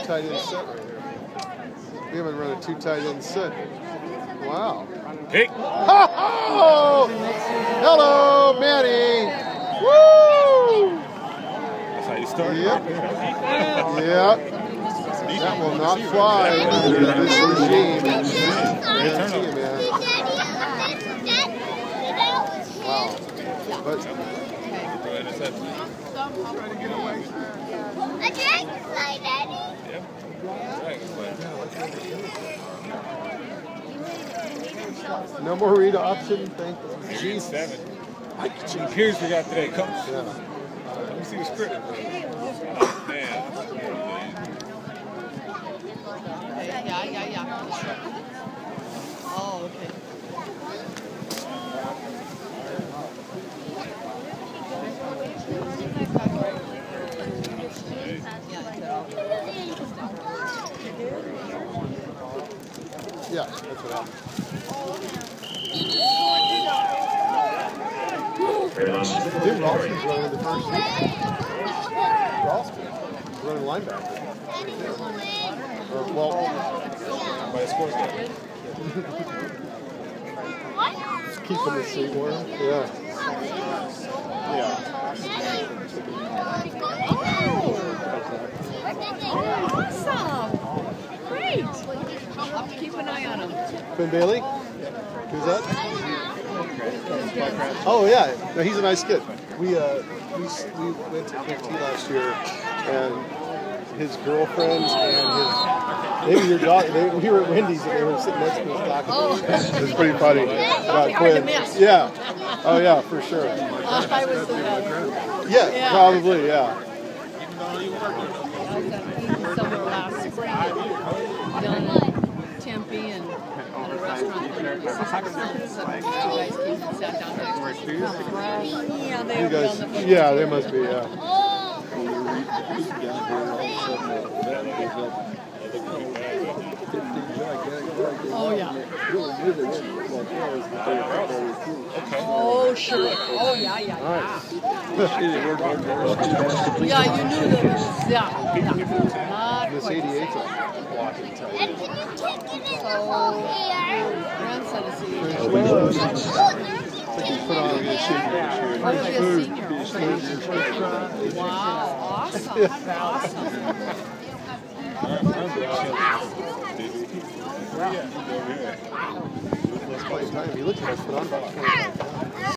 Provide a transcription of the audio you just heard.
tight end set right here. We haven't run a 2 tight end set. Wow. Hey. Oh! Hello, Manny. Woo! That's how you start. Yep. Yep. That will not fly under this regime. Guarantee, man. Wow. But A dragonfly, Daddy. Yep. Dragonfly. no more read option. Thank you. G7. Here's we got today, coach. Yeah. Let me see the script. Oh, man. Yeah. Oh, okay. Yeah, that's what happened. Dude, Ralston's running the first seat. Ralston, running linebacker. Well, By a score game. just keeping the seat warm. Yeah. Yeah. Awesome. Great. I'll have to keep an eye on him. Quinn Bailey? Who's that? Oh yeah, no, he's a nice kid. We went to KT last year, and his girlfriend and maybe your daughter. We were at Wendy's and they were sitting next to us talking. It was pretty funny about Quinn. Yeah. Oh yeah, for sure. I was Yeah, probably. Yeah. Somewhere last spring down in Tempe and at a restaurant. Two guys came and sat down next to us. Yeah, they You were guys, on the yeah, they must be. Yeah. Oh, yeah. Oh, sure. Oh, yeah. Yeah, you knew that it was, yeah. Not This quite the 88's same. a blocking type. And can you take it in the So, here? grandson is Put on a wow, awesome. Let's play time. He looks like put on about 25.